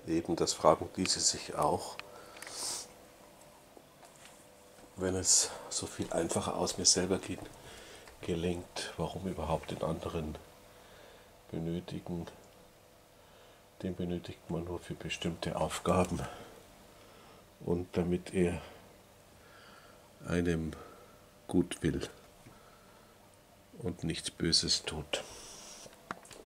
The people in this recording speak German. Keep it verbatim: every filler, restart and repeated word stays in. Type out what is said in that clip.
Leben, das fragen diese sich auch, wenn es so viel einfacher aus mir selber geht, gelingt, warum überhaupt den anderen benötigen. Den benötigt man nur für bestimmte Aufgaben und damit er einem gut will und nichts Böses tut.